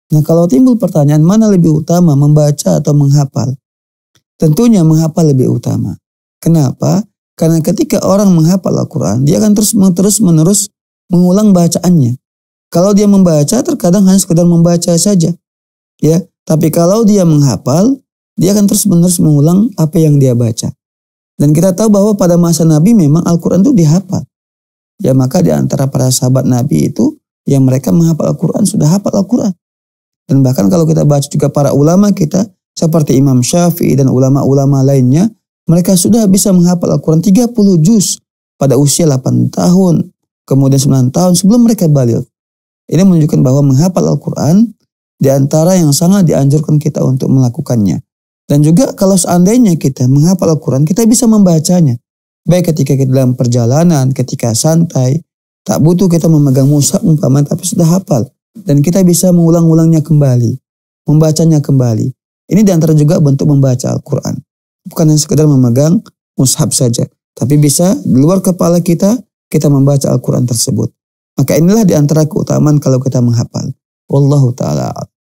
Nah, kalau timbul pertanyaan mana lebih utama, membaca atau menghafal? Tentunya menghafal lebih utama. Kenapa? Karena ketika orang menghafal Al-Quran, dia akan terus-menerus mengulang bacaannya. Kalau dia membaca, terkadang hanya sekedar membaca saja. Ya, tapi kalau dia menghafal, dia akan terus-menerus mengulang apa yang dia baca. Dan kita tahu bahwa pada masa Nabi memang Al-Quran itu dihafal. Ya, maka di antara para sahabat Nabi itu, yang mereka menghafal Al-Quran, sudah hafal Al-Quran. Dan bahkan kalau kita baca juga para ulama kita, seperti Imam Syafi'i dan ulama-ulama lainnya, mereka sudah bisa menghafal Al-Quran 30 juz pada usia 8 tahun, kemudian 9 tahun sebelum mereka baligh. Ini menunjukkan bahwa menghafal Al-Quran di antara yang sangat dianjurkan kita untuk melakukannya. Dan juga kalau seandainya kita menghafal Al-Quran, kita bisa membacanya. Baik ketika kita dalam perjalanan, ketika santai, tak butuh kita memegang mushaf umpamanya, tapi sudah hafal. Dan kita bisa mengulang-ulangnya kembali, membacanya kembali. Ini di antara juga bentuk membaca Al-Quran. Bukan hanya sekedar memegang mushaf saja, tapi bisa di luar kepala kita membaca Al-Quran tersebut. Maka inilah di antara keutamaan kalau kita menghafal. Wallahu ta'ala.